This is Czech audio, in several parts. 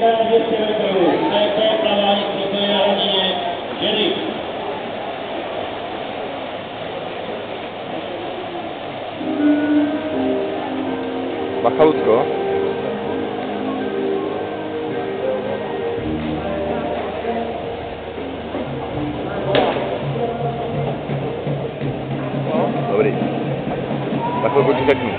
na 200 metrů. To je plavání v světové hladině ženy. Bacha, Lucko. Dobrý. Za chvilku ti řeknu.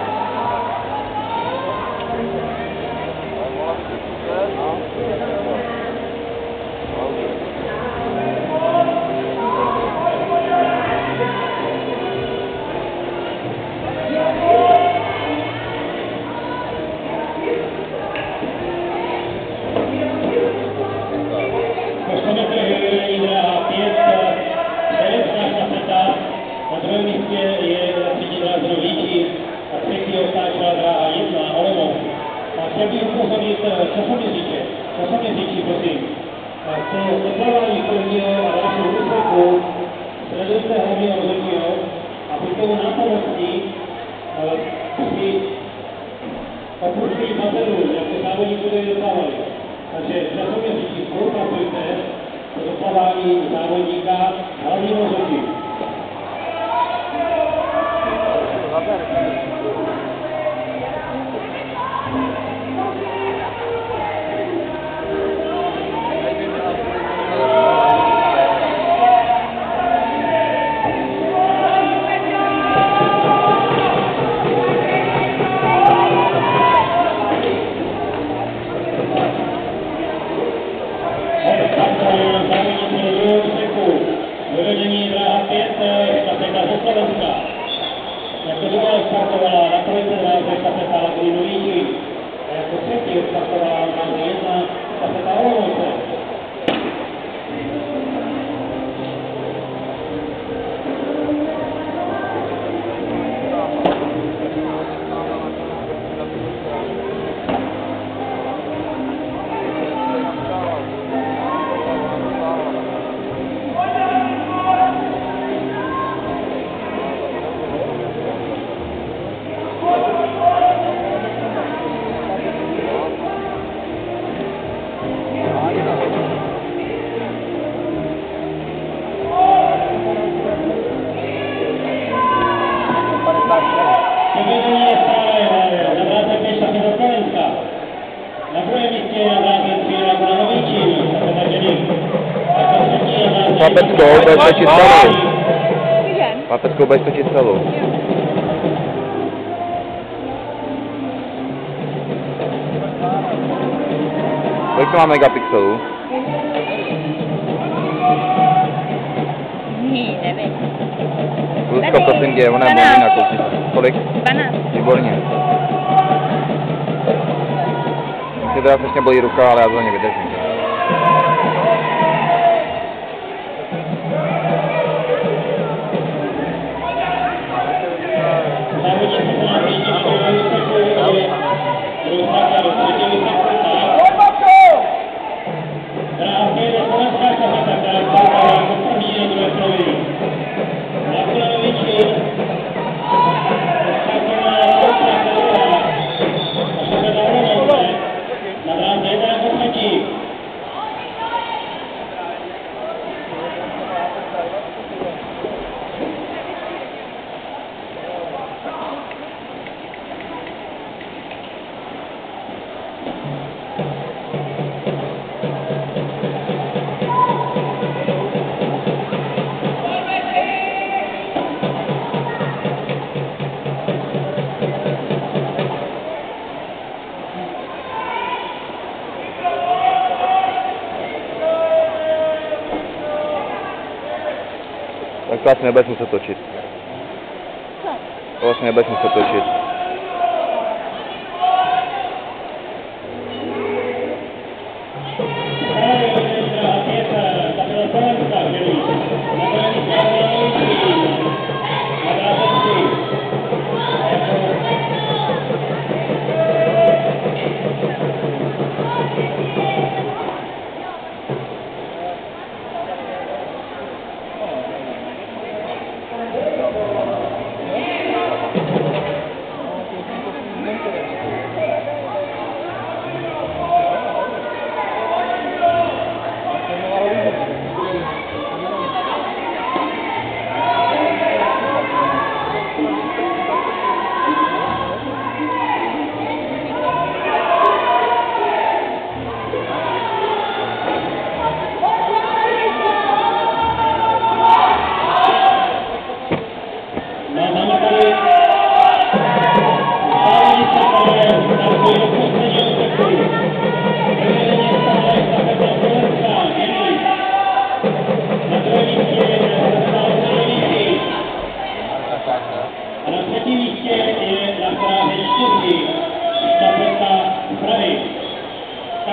Na druhém místě je třetí dráha Víčí a třetí otáčela dráha 1 Olomouc. A chtěl bych upozornit časoměříči, prosím. To odplavání prvního a dalšího úseku sledujte hlavně rozhodního a při tomu nápadností při opuštění bazénu, jako závodníci budou dosávají. Takže časoměříči spolupracujte do odplavání závodníka hlavního rozhodního. Vyvedení dráha 5, štafeta ze Slovenska. Jako druhá startovala na trojce dráze štafeta Lagrinu Víčí. A jako třetí startovala na dráze 1 štafeta Olomouce. Vyvedení je stále na dráze 5 štafeta Slovenska. Na druhém místě je na dráze 3 Laguna Víčí, štafeta ženy. Jako třetí je na dráze Papeckou bez točit celou. Papeckou bez točit celou. Kolik to má megapixelů? Nevím. Lucko, prosím tě, ona je bolí na kousnice. Kolik? 12. Výborně. Mě teda strašně bolí ruka, ale já to nevydržím. Tak to asi nebudeš muset točit. To vlastně nebudeš muset točit.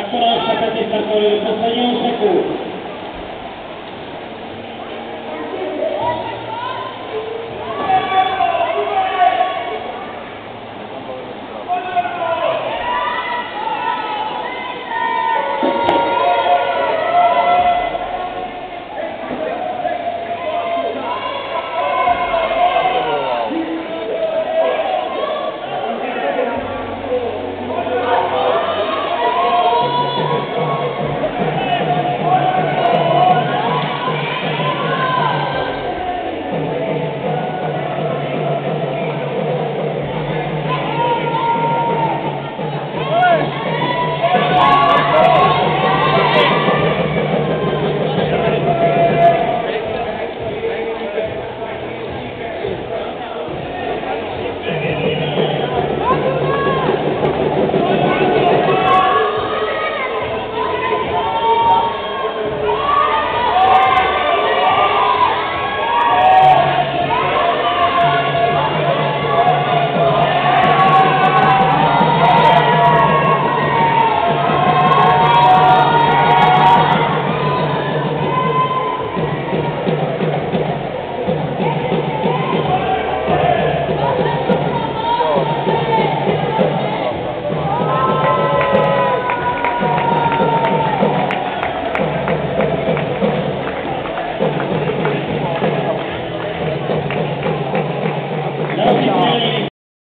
Takto na štafety startovali do posledního úseku.